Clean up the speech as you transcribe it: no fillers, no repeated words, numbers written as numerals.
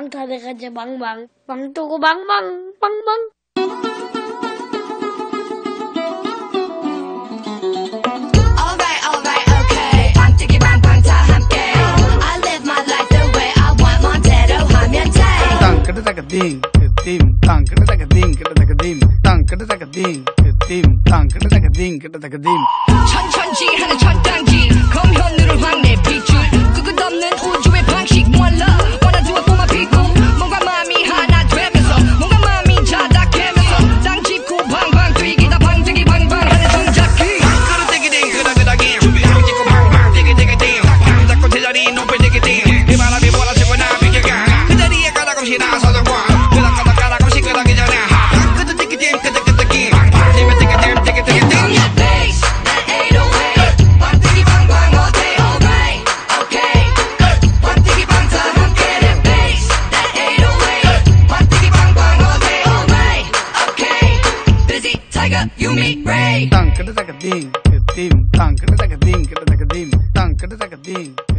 망 다 돼가지고 망망 망 뜨고 망망 망망. Alright, okay. 빵뜨기 빵빵 다 함께. I live my life the way I want. 멋대로 하면 돼. 땅 그러다가 딩 dim 땅 그러다가 딩 그러다가 dim 땅 그러다가 딩 dim 땅 그러다가 딩 그러다가 dim. 천천지하는 천당지 검현으로 확내 비출 끝없는 우주의 방식 One love wanna do it for my people. 뭔가 마음이 하나 되면서 뭔가 마음이 자작하면서 땅 짚고 방방 뛰기다 방뜨기 방방하는 동작기. 그러다가 딩 그러다가 딩 땅 짚고 방방 뛰기다가 딩 방 잡고 제자리 높이 되게 딩 이 바람이 몰아치고 나 비켜가 그 자리에 가다없이 나서던 와 끄덕끄덕 시끄러기 전에 끄덕 뛰기 딩 끄덕 딩 방방이면 뛰기 딩 뛰기 딩 You meet Ray. 땅 그러다가 딩 dim 땅 그러다가 딩 그러다가 dim 땅 그러다가 딩